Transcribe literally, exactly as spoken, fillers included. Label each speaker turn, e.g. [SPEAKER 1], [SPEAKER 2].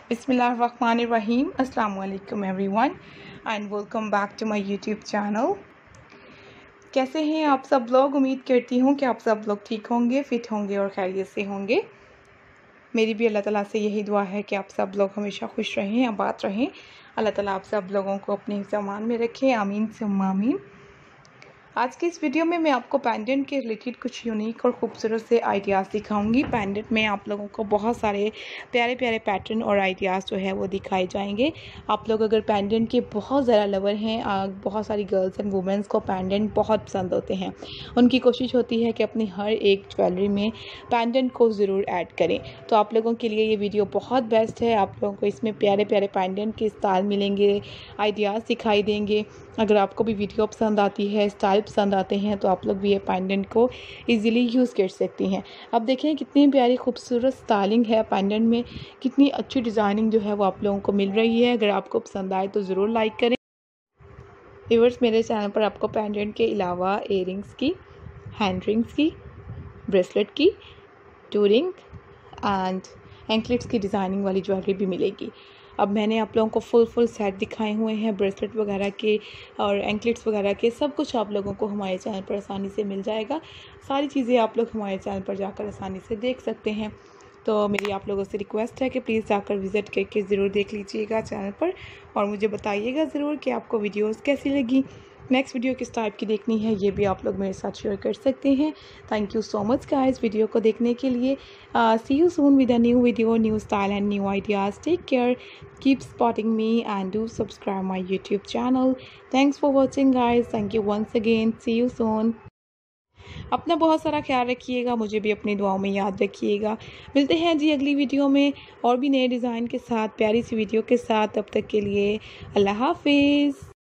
[SPEAKER 1] Bismillahirrahmanirrahim. Assalamu alaikum everyone and welcome back to my YouTube channel. कैसे हैं आप सब लोग? उम्मीद करती हूँ कि आप सब लोग ठीक होंगे, फिट होंगे और खैरियत से होंगे। मेरी भी अल्लाह ताला से यही दुआ है कि आप सब लोग हमेशा खुश रहें, आबाद रहें। अल्लाह ताला आप सब लोगों को अपने ज़मान में रखें, आमीन सुम्मा आमीन। आज की इस वीडियो में मैं आपको पेंडेंट के रिलेटेड कुछ यूनिक और ख़ूबसूरत से आइडियाज़ दिखाऊंगी। पेंडेंट में आप लोगों को बहुत सारे प्यारे प्यारे पैटर्न और आइडियाज़ जो है वो दिखाए जाएंगे। आप लोग अगर पेंडेंट के बहुत ज़्यादा लवर हैं, बहुत सारी गर्ल्स एंड वुमेंस को पेंडेंट बहुत पसंद होते हैं, उनकी कोशिश होती है कि अपनी हर एक ज्वेलरी में पेंडेंट को ज़रूर ऐड करें। तो आप लोगों के लिए ये वीडियो बहुत बेस्ट है। आप लोगों को इसमें प्यारे प्यारे पेंडेंट के स्टाइल मिलेंगे, आइडियाज़ दिखाई देंगे। अगर आपको भी वीडियो पसंद आती है, स्टाइल पसंद आते हैं, तो आप लोग भी ये पेंडेंट को इजीली यूज़ कर सकती हैं। अब देखें कितनी प्यारी खूबसूरत स्टाइलिंग है पेंडेंट में, कितनी अच्छी डिज़ाइनिंग जो है वो आप लोगों को मिल रही है। अगर आपको पसंद आए तो ज़रूर लाइक करें। व्यूअर्स, मेरे चैनल पर आपको पेंडेंट के अलावा इयररिंग्स की, हैंड रिंग्स की, ब्रेसलेट की, टू रिंग एंड एंकलेट्स की डिज़ाइनिंग वाली ज्वेलरी भी मिलेगी। अब मैंने आप लोगों को फुल फुल सेट दिखाए हुए हैं, ब्रेसलेट वगैरह के और एंकलेट्स वगैरह के। सब कुछ आप लोगों को हमारे चैनल पर आसानी से मिल जाएगा। सारी चीज़ें आप लोग हमारे चैनल पर जाकर आसानी से देख सकते हैं। तो मेरी आप लोगों से रिक्वेस्ट है कि प्लीज़ जाकर विज़िट करके ज़रूर देख लीजिएगा चैनल पर और मुझे बताइएगा ज़रूर कि आपको वीडियोज़ कैसी लगी। नेक्स्ट वीडियो किस टाइप की देखनी है ये भी आप लोग मेरे साथ शेयर कर सकते हैं। Thank you so much guys video को देखने के लिए। See you soon with a new video, new style and new ideas. Take care, keep supporting me and do subscribe my YouTube channel. Thanks for watching guys. Thank you once again. See you soon. अपना बहुत सारा ख्याल रखिएगा, मुझे भी अपनी दुआओं में याद रखिएगा। मिलते हैं जी अगली वीडियो में और भी नए डिज़ाइन के साथ, प्यारी सी वीडियो के साथ। तब तक के लिए अल्लाह हाफिज़।